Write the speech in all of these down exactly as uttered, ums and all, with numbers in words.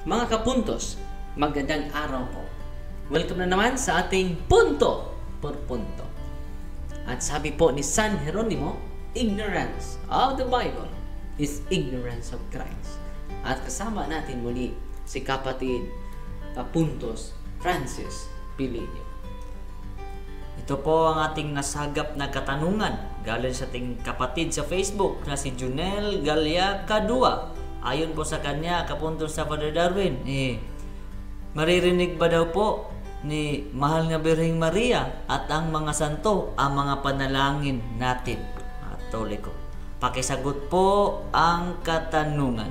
Mga kapuntos, magandang araw po. Welcome na naman sa ating punto por punto. At sabi po ni San Jeronimo, ignorance of the Bible is ignorance of Christ. At kasama natin muli si kapatid Kapuntos Francis Pilinio. Ito po ang ating nasagap na katanungan galing sa ating kapatid sa Facebook na si Junel Galia Kadua. Ayon po sa kanya, Kapuntos sa Father Darwin, eh, maririnig ba daw po ni Mahal na Birheng Maria at ang mga santo ang mga panalangin natin, Katoliko? Pakisagot po ang katanungan.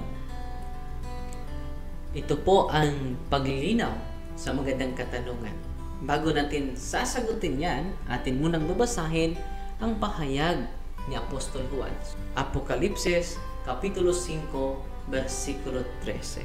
Ito po ang paglilinaw sa magandang katanungan. Bago natin sasagutin yan, atin munang babasahin ang pahayag ni Apostol Juan. Apokalipsis, Kapitulo five, versikulo thirteen.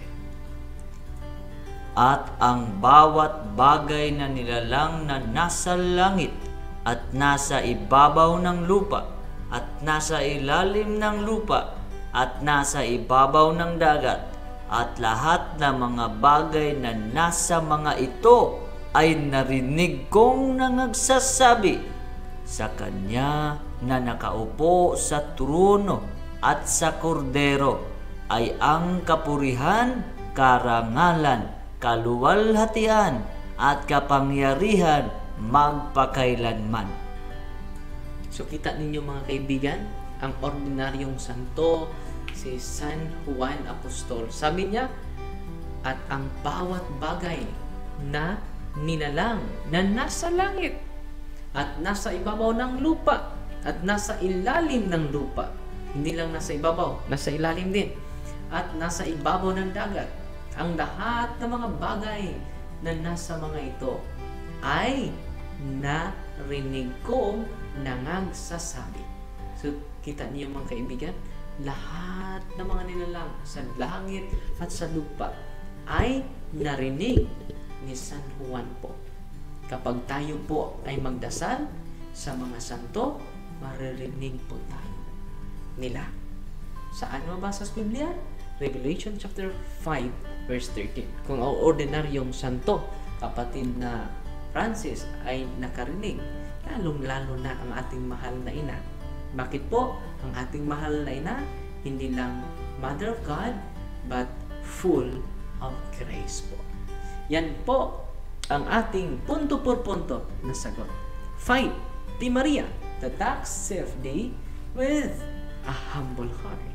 At ang bawat bagay na nilalang na nasa langit at nasa ibabaw ng lupa at nasa ilalim ng lupa at nasa ibabaw ng dagat at lahat ng mga bagay na nasa mga ito ay narinig kong nangagsasabi sa Kanya na nakaupo sa trono at sa Kordero ay ang kapurihan, karangalan, kaluwalhatian at kapangyarihan magpakailanman. So kita ninyo mga kaibigan, ang ordinaryong santo, si San Juan Apostol. Sabi niya, at ang bawat bagay na nilalang na nasa langit at nasa ibabaw ng lupa at nasa ilalim ng lupa. Hindi lang nasa ibabaw, nasa ilalim din. At nasa ibabaw ng dagat. Ang lahat ng mga bagay na nasa mga ito ay narinig kong nangagsasabi. So, kita niyo mga kaibigan, lahat ng mga nilalang sa langit at sa lupa ay narinig ni San Juan po. Kapag tayo po ay magdasal sa mga santo, maririnig po tayo nila. Saan mabasa sa Biblia? Revelation chapter five, verse thirteen. Kung ang ordinaryong santo, kapatid na Francis, ay nakarinig, lalong-lalo na ang ating mahal na ina. Bakit po? Ang ating mahal na ina, hindi lang Mother of God, but full of grace po. Yan po ang ating punto por punto na sagot. Fight, Di Maria, the tax safe day with a humble heart.